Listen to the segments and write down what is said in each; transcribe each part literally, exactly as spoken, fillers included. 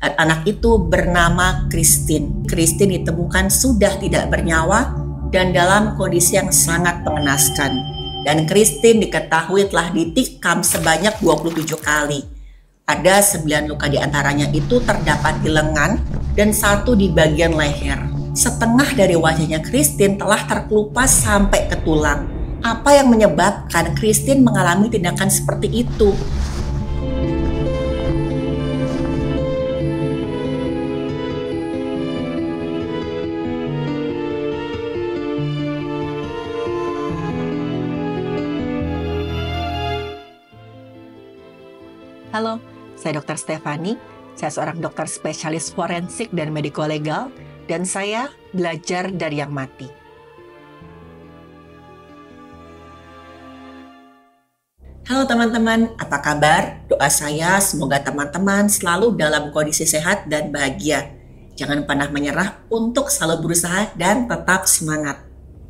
Anak itu bernama Christine. Christine ditemukan sudah tidak bernyawa dan dalam kondisi yang sangat mengenaskan. Dan Christine diketahui telah ditikam sebanyak dua puluh tujuh kali. Ada sembilan luka diantaranya itu terdapat di lengan dan satu di bagian leher. Setengah dari wajahnya Christine telah terkelupas sampai ke tulang. Apa yang menyebabkan Christine mengalami tindakan seperti itu? Halo, saya dokter Stefani. Saya seorang dokter spesialis forensik dan mediko-legal, dan saya belajar dari yang mati. Halo teman-teman, apa kabar? Doa saya semoga teman-teman selalu dalam kondisi sehat dan bahagia. Jangan pernah menyerah untuk selalu berusaha dan tetap semangat.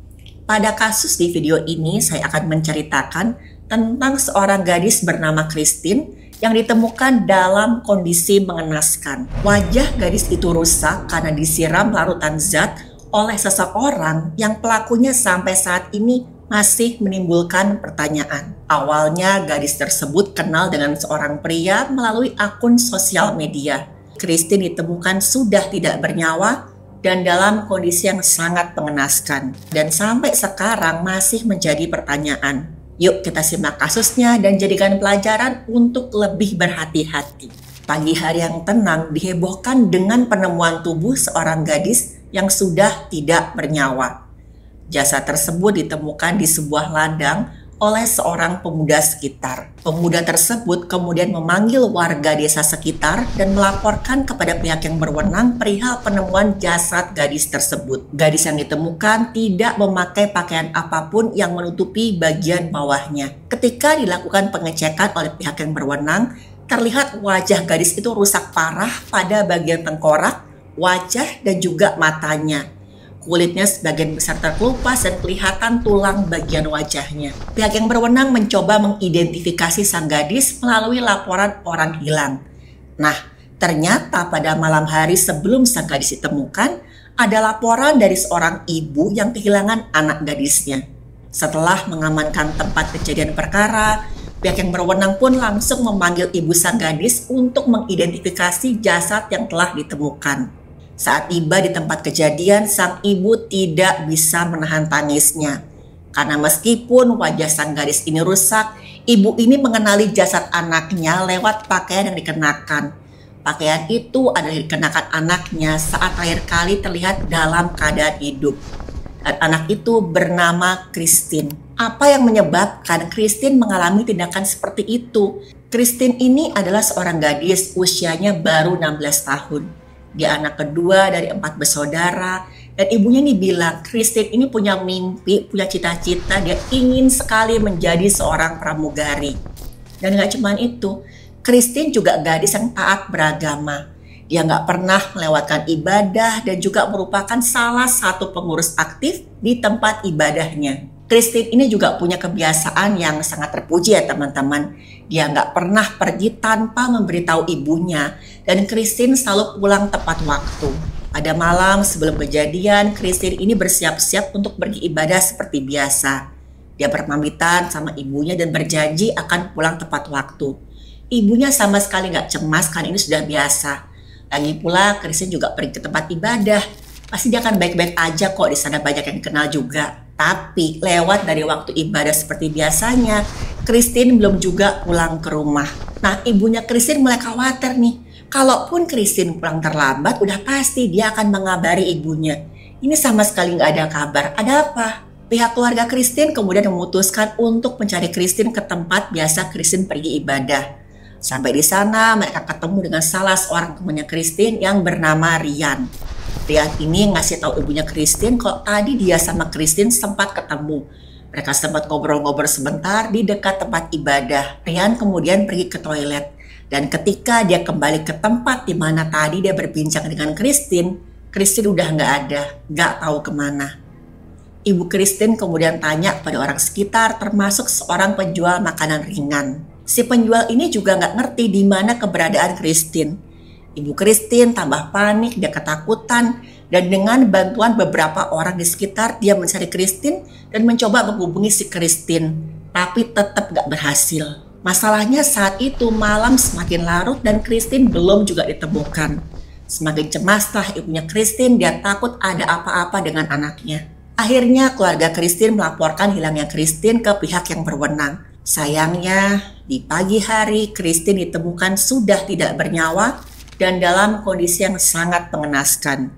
Pada kasus di video ini, saya akan menceritakan tentang seorang gadis bernama Christine yang ditemukan dalam kondisi mengenaskan. Wajah gadis itu rusak karena disiram larutan zat oleh seseorang yang pelakunya sampai saat ini masih menimbulkan pertanyaan. Awalnya gadis tersebut kenal dengan seorang pria melalui akun sosial media. Christine ditemukan sudah tidak bernyawa dan dalam kondisi yang sangat mengenaskan. Dan sampai sekarang masih menjadi pertanyaan. Yuk kita simak kasusnya dan jadikan pelajaran untuk lebih berhati-hati. Pagi hari yang tenang dihebohkan dengan penemuan tubuh seorang gadis yang sudah tidak bernyawa. Jasad tersebut ditemukan di sebuah ladang oleh seorang pemuda sekitar. Pemuda tersebut kemudian memanggil warga desa sekitar dan melaporkan kepada pihak yang berwenang perihal penemuan jasad gadis tersebut. Gadis yang ditemukan tidak memakai pakaian apapun yang menutupi bagian bawahnya. Ketika dilakukan pengecekan oleh pihak yang berwenang, terlihat wajah gadis itu rusak parah pada bagian tengkorak, wajah, dan juga matanya. Kulitnya sebagian besar terkelupas dan kelihatan tulang bagian wajahnya. Pihak yang berwenang mencoba mengidentifikasi sang gadis melalui laporan orang hilang. Nah, ternyata pada malam hari sebelum sang gadis ditemukan, ada laporan dari seorang ibu yang kehilangan anak gadisnya. Setelah mengamankan tempat kejadian perkara, pihak yang berwenang pun langsung memanggil ibu sang gadis untuk mengidentifikasi jasad yang telah ditemukan. Saat tiba di tempat kejadian, sang ibu tidak bisa menahan tangisnya. Karena meskipun wajah sang gadis ini rusak, ibu ini mengenali jasad anaknya lewat pakaian yang dikenakan. Pakaian itu adalah dikenakan anaknya saat terakhir kali terlihat dalam keadaan hidup. Dan anak itu bernama Christine. Apa yang menyebabkan Christine mengalami tindakan seperti itu? Christine ini adalah seorang gadis usianya baru enam belas tahun. Dia anak kedua dari empat bersaudara, dan ibunya nih bilang Christine ini punya mimpi, punya cita-cita, dia ingin sekali menjadi seorang pramugari. Dan gak cuma itu, Christine juga gadis yang taat beragama. Dia gak pernah melewatkan ibadah dan juga merupakan salah satu pengurus aktif di tempat ibadahnya. Christine ini juga punya kebiasaan yang sangat terpuji ya teman-teman. Dia nggak pernah pergi tanpa memberitahu ibunya, dan Christine selalu pulang tepat waktu. Pada malam sebelum kejadian, Christine ini bersiap-siap untuk pergi ibadah seperti biasa. Dia berpamitan sama ibunya dan berjanji akan pulang tepat waktu. Ibunya sama sekali nggak cemas karena ini sudah biasa. Lagi pula Christine juga pergi ke tempat ibadah. Pasti dia akan baik-baik aja kok, di sana banyak yang kenal juga. Tapi lewat dari waktu ibadah seperti biasanya, Christine belum juga pulang ke rumah. Nah, ibunya Christine mulai khawatir nih. Kalaupun Christine pulang terlambat, udah pasti dia akan mengabari ibunya. Ini sama sekali nggak ada kabar. Ada apa? Pihak keluarga Christine kemudian memutuskan untuk mencari Christine ke tempat biasa Christine pergi ibadah. Sampai di sana, mereka ketemu dengan salah seorang temannya Christine yang bernama Rian. Rian ini ngasih tahu ibunya Christine kalau tadi dia sama Christine sempat ketemu. Mereka sempat ngobrol-ngobrol sebentar di dekat tempat ibadah. Rian kemudian pergi ke toilet. Dan ketika dia kembali ke tempat di mana tadi dia berbincang dengan Christine, Christine udah nggak ada, nggak tahu kemana. Ibu Christine kemudian tanya pada orang sekitar, termasuk seorang penjual makanan ringan. Si penjual ini juga nggak ngerti di mana keberadaan Christine. Ibu Christine tambah panik, dia ketakutan, dan dengan bantuan beberapa orang di sekitar, dia mencari Christine dan mencoba menghubungi si Christine, tapi tetap gak berhasil. Masalahnya saat itu malam semakin larut dan Christine belum juga ditemukan. Semakin cemaslah ibunya Christine, dia takut ada apa-apa dengan anaknya. Akhirnya keluarga Christine melaporkan hilangnya Christine ke pihak yang berwenang. Sayangnya, di pagi hari Christine ditemukan sudah tidak bernyawa dan dalam kondisi yang sangat mengenaskan.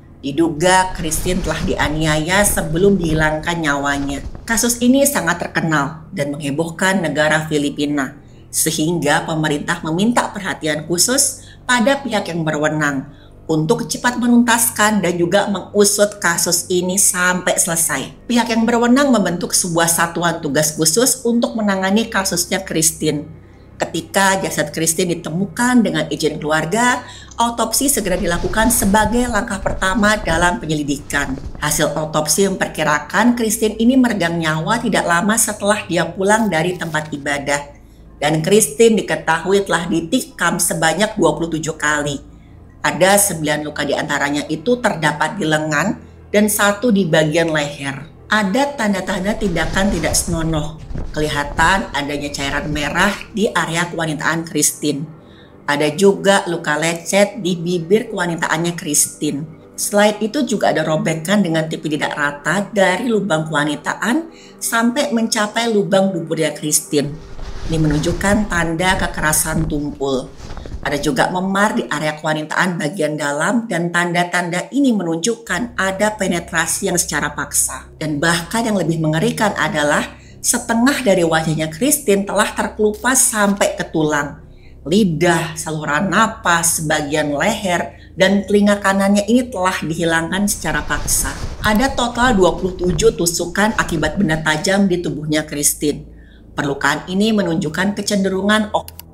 Diduga Christine telah dianiaya sebelum dihilangkan nyawanya. Kasus ini sangat terkenal dan menghebohkan negara Filipina, sehingga pemerintah meminta perhatian khusus pada pihak yang berwenang untuk cepat menuntaskan dan juga mengusut kasus ini sampai selesai. Pihak yang berwenang membentuk sebuah satuan tugas khusus untuk menangani kasusnya Christine. Ketika jasad Christine ditemukan dengan izin keluarga, autopsi segera dilakukan sebagai langkah pertama dalam penyelidikan. Hasil autopsi memperkirakan Christine ini meregang nyawa tidak lama setelah dia pulang dari tempat ibadah. Dan Christine diketahui telah ditikam sebanyak dua puluh tujuh kali. Ada sembilan luka diantaranya itu terdapat di lengan dan satu di bagian leher. Ada tanda-tanda tindakan tidak senonoh. Kelihatan adanya cairan merah di area kewanitaan Christine. Ada juga luka lecet di bibir kewanitaannya Christine. Selain itu juga ada robekan dengan tipe tidak rata dari lubang kewanitaan sampai mencapai lubang duburnya Christine. Ini menunjukkan tanda kekerasan tumpul. Ada juga memar di area kewanitaan bagian dalam dan tanda-tanda ini menunjukkan ada penetrasi yang secara paksa. Dan bahkan yang lebih mengerikan adalah setengah dari wajahnya Christine telah terkelupas sampai ke tulang. Lidah, saluran napas, sebagian leher, dan telinga kanannya ini telah dihilangkan secara paksa. Ada total dua puluh tujuh tusukan akibat benda tajam di tubuhnya Christine. Perlukaan ini menunjukkan kecenderungan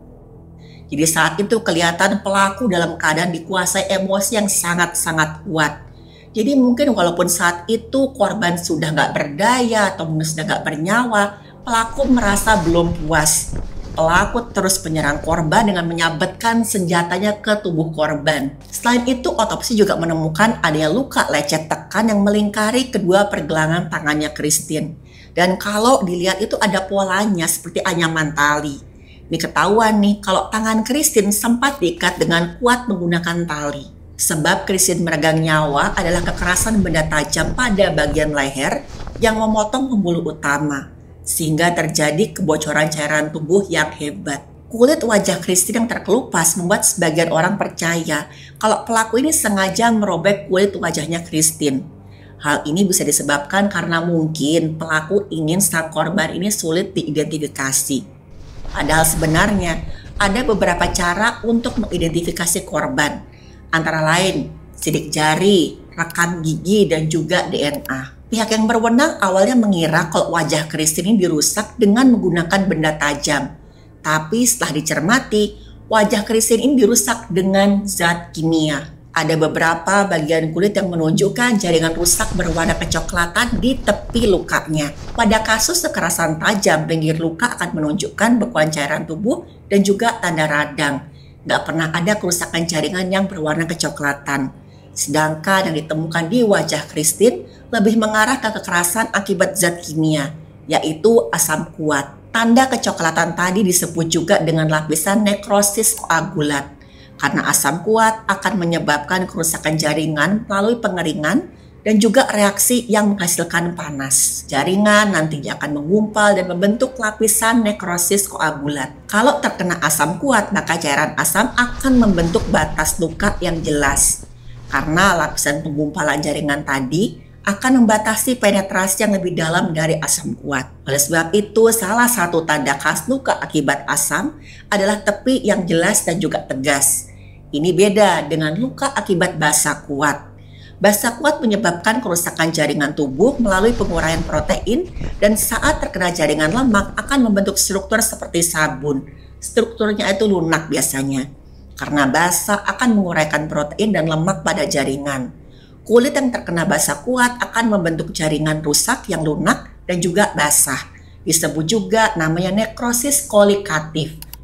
Jadi saat itu kelihatan pelaku dalam keadaan dikuasai emosi yang sangat-sangat kuat. Jadi mungkin walaupun saat itu korban sudah nggak berdaya atau mungkin sudah nggak bernyawa, pelaku merasa belum puas. Pelaku terus menyerang korban dengan menyabetkan senjatanya ke tubuh korban. Selain itu, otopsi juga menemukan adanya luka lecet tekan yang melingkari kedua pergelangan tangannya Christine. Dan kalau dilihat itu ada polanya seperti anyaman tali. Ini ketahuan nih kalau tangan Christine sempat diikat dengan kuat menggunakan tali. Sebab Christine meregang nyawa adalah kekerasan benda tajam pada bagian leher yang memotong pembuluh utama. Sehingga terjadi kebocoran cairan tubuh yang hebat. Kulit wajah Christine yang terkelupas membuat sebagian orang percaya kalau pelaku ini sengaja merobek kulit wajahnya Christine. Hal ini bisa disebabkan karena mungkin pelaku ingin sang korban ini sulit diidentifikasi. Padahal sebenarnya ada beberapa cara untuk mengidentifikasi korban, antara lain sidik jari, rekam gigi, dan juga D N A. Pihak yang berwenang awalnya mengira kalau wajah Christine ini dirusak dengan menggunakan benda tajam. Tapi setelah dicermati, wajah Christine ini dirusak dengan zat kimia. Ada beberapa bagian kulit yang menunjukkan jaringan rusak berwarna kecoklatan di tepi lukanya. Pada kasus kekerasan tajam, pinggir luka akan menunjukkan bekuan cairan tubuh dan juga tanda radang. Gak pernah ada kerusakan jaringan yang berwarna kecoklatan. Sedangkan yang ditemukan di wajah Christine lebih mengarah ke kekerasan akibat zat kimia, yaitu asam kuat. Tanda kecoklatan tadi disebut juga dengan lapisan nekrosis koagulat. Karena asam kuat akan menyebabkan kerusakan jaringan melalui pengeringan dan juga reaksi yang menghasilkan panas. Jaringan nantinya akan menggumpal dan membentuk lapisan nekrosis koagulat. Kalau terkena asam kuat, maka cairan asam akan membentuk batas luka yang jelas. Karena lapisan penggumpalan jaringan tadi akan membatasi penetrasi yang lebih dalam dari asam kuat. Oleh sebab itu, salah satu tanda khas luka akibat asam adalah tepi yang jelas dan juga tegas. Ini beda dengan luka akibat basa kuat. Basa kuat menyebabkan kerusakan jaringan tubuh melalui penguraian protein dan saat terkena jaringan lemak akan membentuk struktur seperti sabun. Strukturnya itu lunak biasanya. Karena basa akan menguraikan protein dan lemak pada jaringan. Kulit yang terkena basa kuat akan membentuk jaringan rusak yang lunak dan juga basah. Disebut juga namanya nekrosis kolikatif.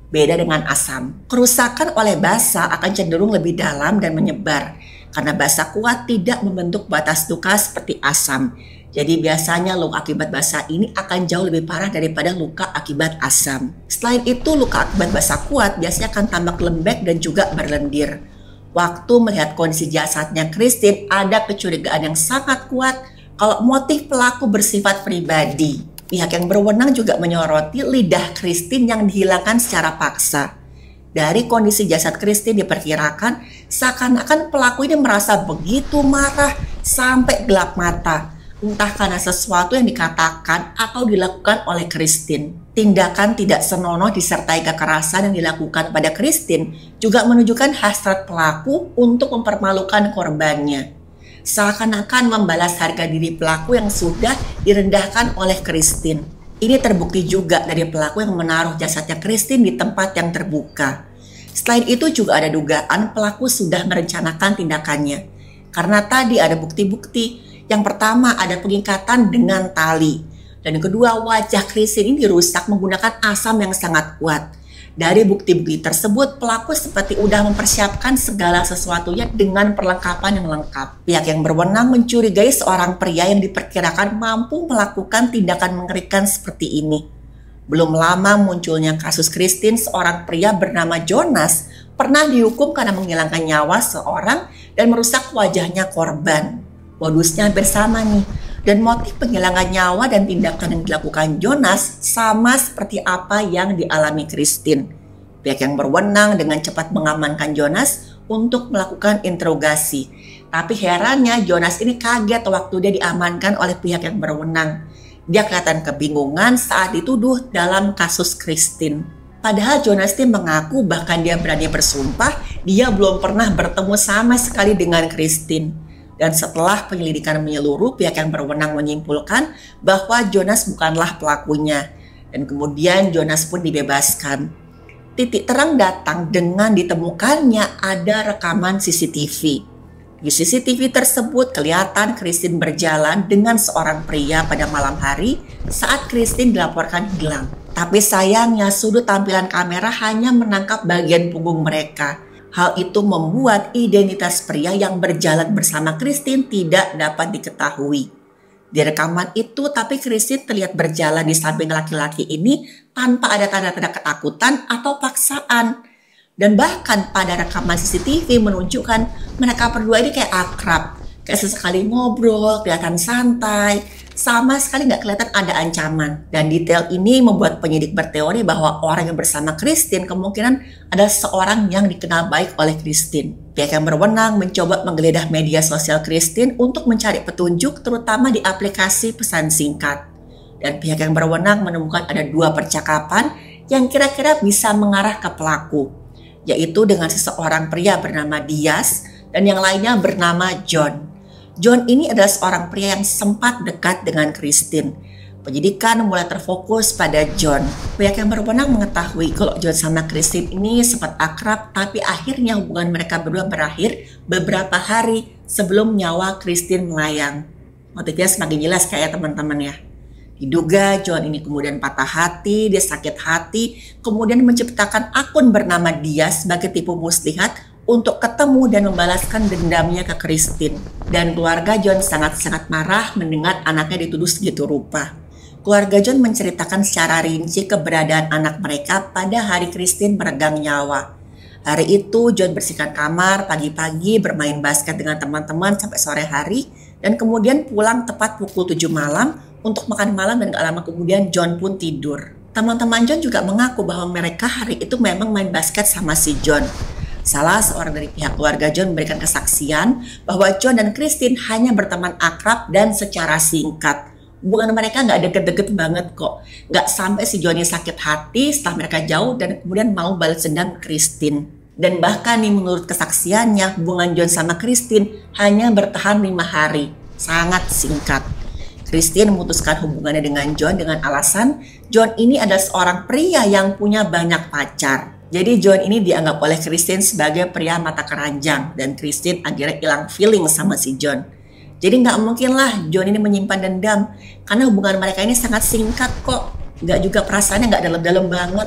Beda dengan asam. Kerusakan oleh basa akan cenderung lebih dalam dan menyebar, karena basa kuat tidak membentuk batas luka seperti asam. Jadi biasanya luka akibat basa ini akan jauh lebih parah daripada luka akibat asam. Selain itu, luka akibat basa kuat biasanya akan tampak lembek dan juga berlendir. Waktu melihat kondisi jasadnya Christine, ada kecurigaan yang sangat kuat kalau motif pelaku bersifat pribadi. Pihak yang berwenang juga menyoroti lidah Christine yang dihilangkan secara paksa. Dari kondisi jasad Christine diperkirakan seakan-akan pelaku ini merasa begitu marah sampai gelap mata. Entah karena sesuatu yang dikatakan atau dilakukan oleh Christine. Tindakan tidak senonoh disertai kekerasan yang dilakukan pada Christine juga menunjukkan hasrat pelaku untuk mempermalukan korbannya. Seakan-akan membalas harga diri pelaku yang sudah direndahkan oleh Christine. Ini terbukti juga dari pelaku yang menaruh jasadnya Christine di tempat yang terbuka. Selain itu juga ada dugaan pelaku sudah merencanakan tindakannya. Karena tadi ada bukti-bukti. Yang pertama ada pengikatan dengan tali. Dan yang kedua, wajah Christine ini dirusak menggunakan asam yang sangat kuat. Dari bukti-bukti tersebut, pelaku seperti udah mempersiapkan segala sesuatunya dengan perlengkapan yang lengkap. Pihak yang berwenang mencurigai seorang pria yang diperkirakan mampu melakukan tindakan mengerikan seperti ini. Belum lama munculnya kasus Christine, seorang pria bernama Jonas pernah dihukum karena menghilangkan nyawa seorang dan merusak wajahnya korban. Modusnya hampir sama nih. Dan motif penghilangan nyawa dan tindakan yang dilakukan Jonas sama seperti apa yang dialami Christine. Pihak yang berwenang dengan cepat mengamankan Jonas untuk melakukan interogasi. Tapi herannya Jonas ini kaget waktu dia diamankan oleh pihak yang berwenang. Dia kelihatan kebingungan saat dituduh dalam kasus Christine. Padahal Jonas ini mengaku bahkan dia berani bersumpah dia belum pernah bertemu sama sekali dengan Christine. Dan setelah penyelidikan menyeluruh, pihak yang berwenang menyimpulkan bahwa Jonas bukanlah pelakunya. Dan kemudian Jonas pun dibebaskan. Titik terang datang dengan ditemukannya ada rekaman C C T V. Di C C T V tersebut kelihatan Christine berjalan dengan seorang pria pada malam hari saat Christine dilaporkan hilang. Tapi sayangnya sudut tampilan kamera hanya menangkap bagian punggung mereka. Hal itu membuat identitas pria yang berjalan bersama Christine tidak dapat diketahui. Di rekaman itu, tapi Christine terlihat berjalan di samping laki-laki ini tanpa ada tanda-tanda ketakutan atau paksaan. Dan bahkan pada rekaman C C T V menunjukkan mereka berdua ini kayak akrab. Kayak sesekali ngobrol, kelihatan santai. Sama sekali nggak kelihatan ada ancaman. Dan detail ini membuat penyidik berteori bahwa orang yang bersama Christine kemungkinan adalah seorang yang dikenal baik oleh Christine. Pihak yang berwenang mencoba menggeledah media sosial Christine untuk mencari petunjuk terutama di aplikasi pesan singkat. Dan pihak yang berwenang menemukan ada dua percakapan yang kira-kira bisa mengarah ke pelaku, yaitu dengan seseorang pria bernama Diaz dan yang lainnya bernama John. John ini adalah seorang pria yang sempat dekat dengan Christine. Penyidikan mulai terfokus pada John. Pihak yang berwenang mengetahui kalau John sama Christine ini sempat akrab, tapi akhirnya hubungan mereka berdua berakhir beberapa hari sebelum nyawa Christine melayang. Motifnya semakin jelas kayak teman-teman ya. Diduga John ini kemudian patah hati, dia sakit hati, kemudian menciptakan akun bernama Diaz sebagai tipu muslihat untuk ketemu dan membalaskan dendamnya ke Christine. Dan keluarga John sangat-sangat marah mendengar anaknya dituduh segitu rupa. Keluarga John menceritakan secara rinci keberadaan anak mereka pada hari Christine meregang nyawa. Hari itu John bersihkan kamar pagi-pagi, bermain basket dengan teman-teman sampai sore hari, dan kemudian pulang tepat pukul tujuh malam untuk makan malam, dan gak lama kemudian John pun tidur. Teman-teman John juga mengaku bahwa mereka hari itu memang main basket sama si John. Salah seorang dari pihak keluarga John memberikan kesaksian bahwa John dan Christine hanya berteman akrab dan secara singkat. Hubungan mereka nggak deket-deket banget kok. Nggak sampai si Johnny sakit hati setelah mereka jauh dan kemudian mau balas dendam Christine. Dan bahkan nih menurut kesaksiannya, hubungan John sama Christine hanya bertahan lima hari. Sangat singkat. Christine memutuskan hubungannya dengan John dengan alasan John ini adalah seorang pria yang punya banyak pacar. Jadi John ini dianggap oleh Christine sebagai pria mata keranjang, dan Christine akhirnya hilang feeling sama si John. Jadi nggak mungkin lah John ini menyimpan dendam, karena hubungan mereka ini sangat singkat kok. Nggak juga perasaannya nggak dalam-dalam banget.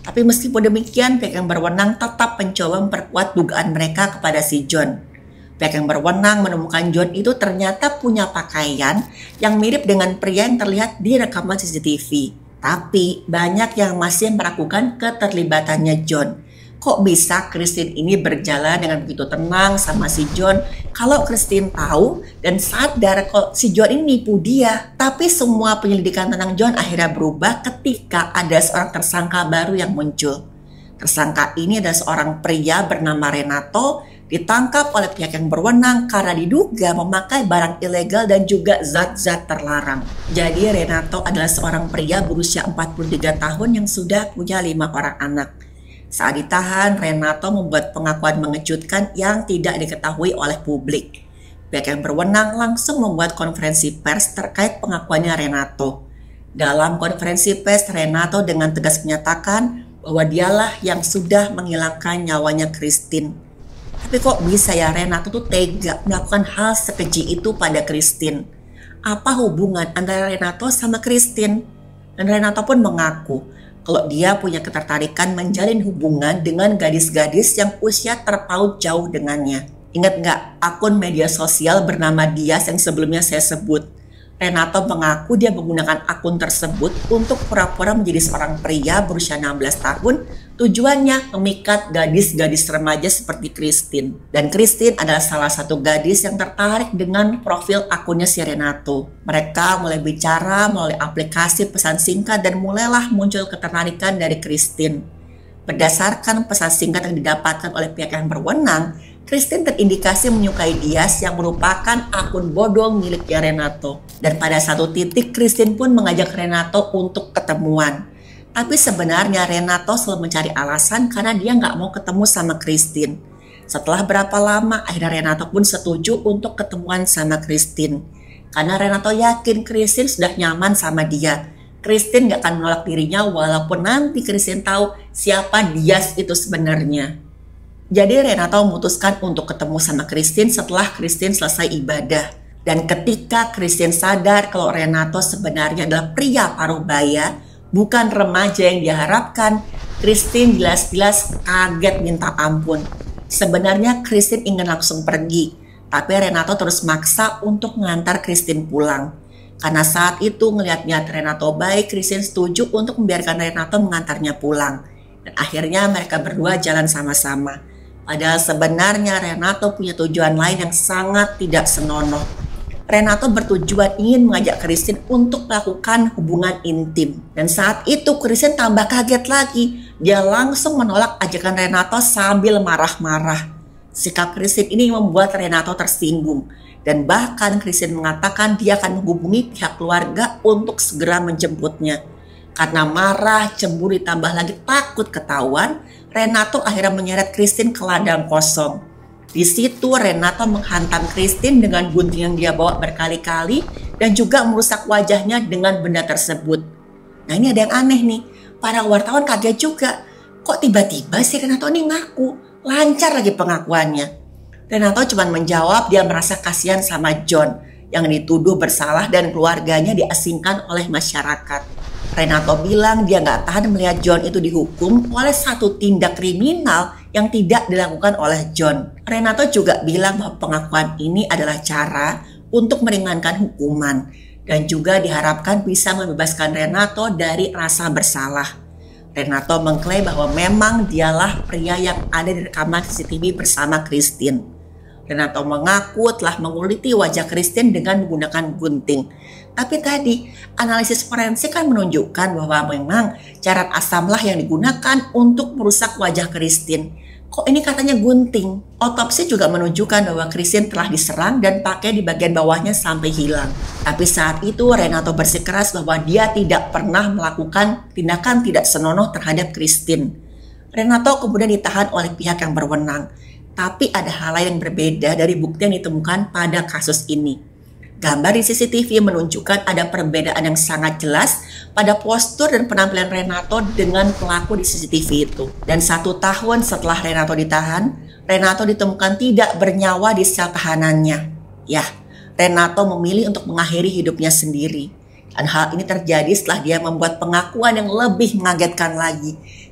Tapi meskipun demikian, pihak yang berwenang tetap mencoba memperkuat dugaan mereka kepada si John. Pihak yang berwenang menemukan John itu ternyata punya pakaian yang mirip dengan pria yang terlihat di rekaman C C T V. Tapi banyak yang masih meragukan keterlibatannya John. Kok bisa Christine ini berjalan dengan begitu tenang sama si John kalau Christine tahu dan sadar kok si John ini nipu dia. Tapi semua penyelidikan tentang John akhirnya berubah ketika ada seorang tersangka baru yang muncul. Tersangka ini adalah seorang pria bernama Renato, ditangkap oleh pihak yang berwenang karena diduga memakai barang ilegal dan juga zat-zat terlarang. Jadi Renato adalah seorang pria berusia empat puluh tiga tahun yang sudah punya lima orang anak. Saat ditahan, Renato membuat pengakuan mengejutkan yang tidak diketahui oleh publik. Pihak yang berwenang langsung membuat konferensi pers terkait pengakuannya Renato. Dalam konferensi pers, Renato dengan tegas menyatakan bahwa dialah yang sudah menghilangkan nyawanya Christine. Tapi kok bisa ya Renato tuh tega melakukan hal sekeji itu pada Christine? Apa hubungan antara Renato sama Christine? Dan Renato pun mengaku kalau dia punya ketertarikan menjalin hubungan dengan gadis-gadis yang usia terpaut jauh dengannya. Ingat nggak akun media sosial bernama Dias yang sebelumnya saya sebut? Renato mengaku dia menggunakan akun tersebut untuk pura-pura menjadi seorang pria berusia enam belas tahun, tujuannya memikat gadis-gadis remaja seperti Christine. Dan Christine adalah salah satu gadis yang tertarik dengan profil akunnya si Renato. Mereka mulai bicara melalui aplikasi pesan singkat dan mulailah muncul ketertarikan dari Christine. Berdasarkan pesan singkat yang didapatkan oleh pihak yang berwenang, Christine terindikasi menyukai Dias yang merupakan akun bodong miliknya Renato. Dan pada satu titik Christine pun mengajak Renato untuk ketemuan. Tapi sebenarnya Renato selalu mencari alasan karena dia nggak mau ketemu sama Christine. Setelah berapa lama akhirnya Renato pun setuju untuk ketemuan sama Christine. Karena Renato yakin Christine sudah nyaman sama dia. Christine nggak akan menolak dirinya walaupun nanti Christine tahu siapa Dias itu sebenarnya. Jadi Renato memutuskan untuk ketemu sama Christine setelah Christine selesai ibadah. Dan ketika Christine sadar kalau Renato sebenarnya adalah pria paruh baya, bukan remaja yang diharapkan, Christine jelas-jelas kaget minta ampun. Sebenarnya Christine ingin langsung pergi, tapi Renato terus maksa untuk mengantar Christine pulang. Karena saat itu ngelihat niat Renato baik, Christine setuju untuk membiarkan Renato mengantarnya pulang. Dan akhirnya mereka berdua jalan sama-sama. Padahal sebenarnya Renato punya tujuan lain yang sangat tidak senonoh. Renato bertujuan ingin mengajak Christine untuk melakukan hubungan intim. Dan saat itu Christine tambah kaget lagi. Dia langsung menolak ajakan Renato sambil marah-marah. Sikap Christine ini membuat Renato tersinggung. Dan bahkan Christine mengatakan dia akan menghubungi pihak keluarga untuk segera menjemputnya. Karena marah, cemburu ditambah lagi takut ketahuan, Renato akhirnya menyeret Christine ke ladang kosong. Di situ Renato menghantam Christine dengan gunting yang dia bawa berkali-kali dan juga merusak wajahnya dengan benda tersebut. Nah ini ada yang aneh nih, para wartawan kaget juga. Kok tiba-tiba si Renato ini ngaku, lancar lagi pengakuannya. Renato cuma menjawab dia merasa kasihan sama John yang dituduh bersalah dan keluarganya diasingkan oleh masyarakat. Renato bilang dia nggak tahan melihat John itu dihukum oleh satu tindak kriminal yang tidak dilakukan oleh John. Renato juga bilang bahwa pengakuan ini adalah cara untuk meringankan hukuman dan juga diharapkan bisa membebaskan Renato dari rasa bersalah. Renato mengklaim bahwa memang dialah pria yang ada di rekaman C C T V bersama Christine. Renato mengaku telah menguliti wajah Christine dengan menggunakan gunting. Tapi tadi analisis forensik kan menunjukkan bahwa memang cairan asamlah yang digunakan untuk merusak wajah Christine. Kok ini katanya gunting? Otopsi juga menunjukkan bahwa Christine telah diserang dan pakai di bagian bawahnya sampai hilang. Tapi saat itu Renato bersikeras bahwa dia tidak pernah melakukan tindakan tidak senonoh terhadap Christine. Renato kemudian ditahan oleh pihak yang berwenang. Tapi ada hal lain yang berbeda dari bukti yang ditemukan pada kasus ini. Gambar di C C T V menunjukkan ada perbedaan yang sangat jelas pada postur dan penampilan Renato dengan pelaku di C C T V itu. Dan satu tahun setelah Renato ditahan, Renato ditemukan tidak bernyawa di sel tahanannya. Ya, Renato memilih untuk mengakhiri hidupnya sendiri. Dan hal ini terjadi setelah dia membuat pengakuan yang lebih mengagetkan lagi.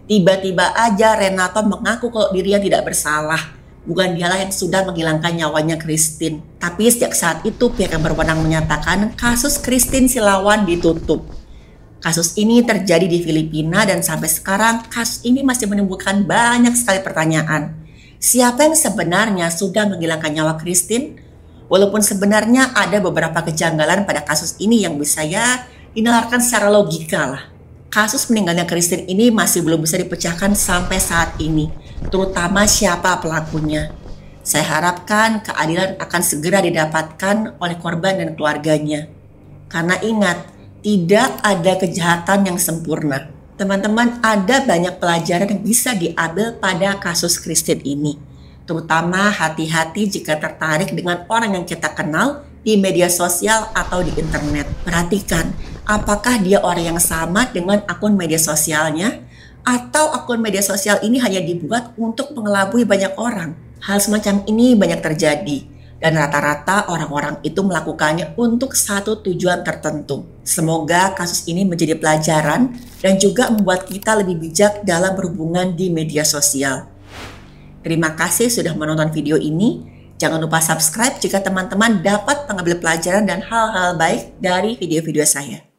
Tiba-tiba aja Renato mengaku kalau dirinya tidak bersalah. Bukan dialah yang sudah menghilangkan nyawanya Christine. Tapi sejak saat itu pihak yang berwenang menyatakan kasus Christine Silawan ditutup. Kasus ini terjadi di Filipina dan sampai sekarang kasus ini masih menimbulkan banyak sekali pertanyaan. Siapa yang sebenarnya sudah menghilangkan nyawa Christine? Walaupun sebenarnya ada beberapa kejanggalan pada kasus ini yang bisa ya dinalarkan secara logika lah. Kasus meninggalnya Christine ini masih belum bisa dipecahkan sampai saat ini, terutama siapa pelakunya. Saya harapkan keadilan akan segera didapatkan oleh korban dan keluarganya. Karena ingat, tidak ada kejahatan yang sempurna. Teman-teman, ada banyak pelajaran yang bisa diambil pada kasus Christine ini. Terutama hati-hati jika tertarik dengan orang yang kita kenal di media sosial atau di internet. Perhatikan, apakah dia orang yang sama dengan akun media sosialnya? Atau akun media sosial ini hanya dibuat untuk mengelabui banyak orang? Hal semacam ini banyak terjadi. Dan rata-rata orang-orang itu melakukannya untuk satu tujuan tertentu. Semoga kasus ini menjadi pelajaran dan juga membuat kita lebih bijak dalam berhubungan di media sosial. Terima kasih sudah menonton video ini. Jangan lupa subscribe jika teman-teman dapat mengambil pelajaran dan hal-hal baik dari video-video saya.